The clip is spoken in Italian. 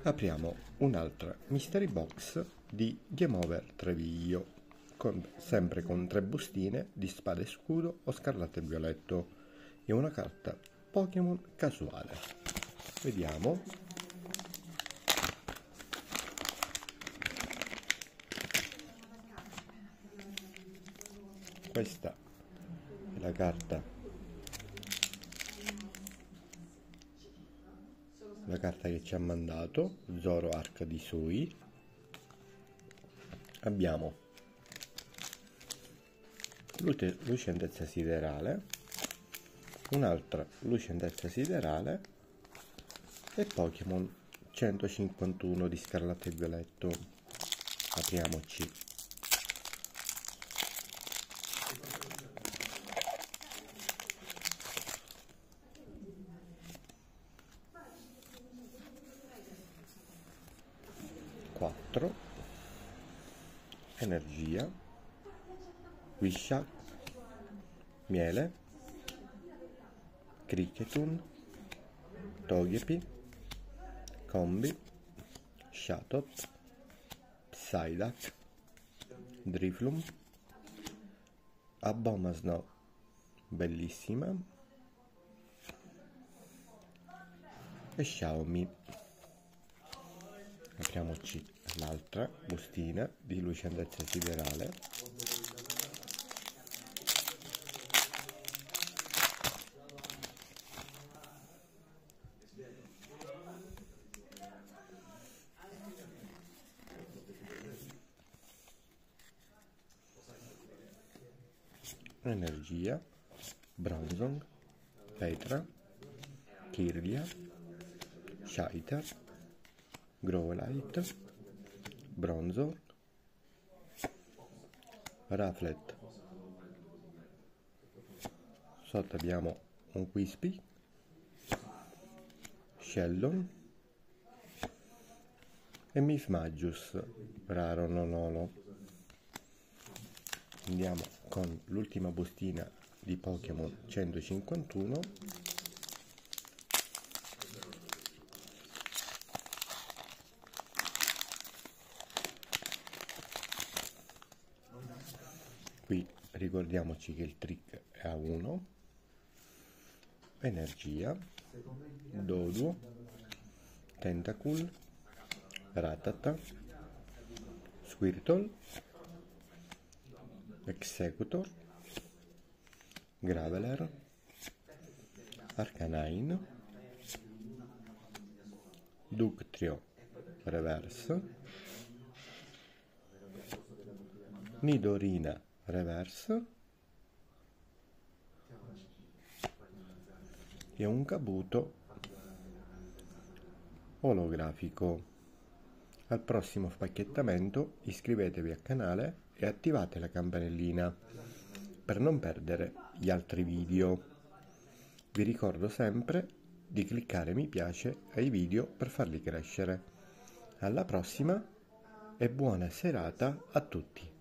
Apriamo un'altra mystery box di Game Over Treviglio, sempre con 3 bustine di Spada e Scudo o Scarlatto e Violetto e una carta Pokémon casuale. Vediamo. Questa è la carta che ci ha mandato Zoroark di Sui. Abbiamo Lucentezza Siderale, un'altra Lucentezza Siderale e Pokémon 151 di Scarlatto e Violetto. Apriamoci. Energia, Wisha, Miele, Cricketun, Togepi, Combi, Shatot, Psyduck, Drifloon, Abomasnow, bellissima, e Xiaomi. Apriamoci l'altra bustina di Lucentezza Siderale. Energia, Bronzong, Petra, Kirlia, Shaiter, Growlite, Bronzor, Raflet. Sotto abbiamo un Quispy, Shellon e Mismagius, raro nonolo. Andiamo con l'ultima bustina di Pokémon 151. Qui ricordiamoci che il trick è a 1. Energia, Doduo, Tentacool, Rattata, Squirtle, Executor, Graveler, Arcanine, Dugtrio Reverse, Nidorina Reverse e un Kabuto olografico. Al prossimo spacchettamento iscrivetevi al canale e attivate la campanellina per non perdere gli altri video. Vi ricordo sempre di cliccare mi piace ai video per farli crescere. Alla prossima e buona serata a tutti!